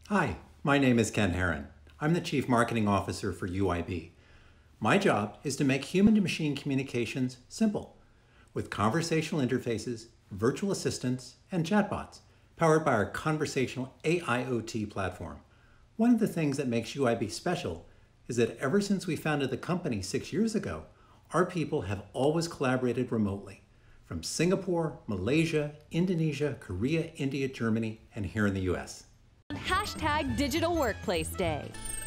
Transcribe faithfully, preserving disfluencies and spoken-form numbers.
Hi, my name is Ken Herron. I'm the Chief Marketing Officer for U I B. My job is to make human-to-machine communications simple with conversational interfaces, virtual assistants, and chatbots powered by our conversational A I O T platform. One of the things that makes U I B special is that ever since we founded the company six years ago, our people have always collaborated remotely from Singapore, Malaysia, Indonesia, Korea, India, Germany, and here in the U S. Hashtag Digital Workplace Day.